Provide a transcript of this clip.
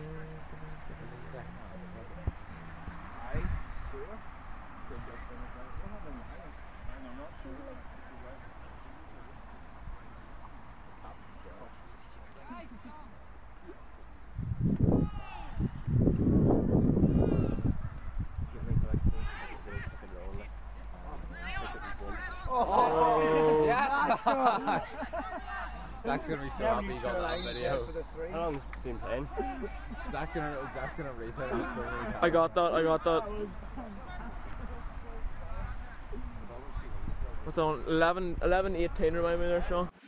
Zack. I'm not sure. Oh, yes! Zack's gonna be so happy he got that video. How long's it been playing? Zack's gonna replay that so many times. I got that. What's on? 11, 18, remind me there, Sean.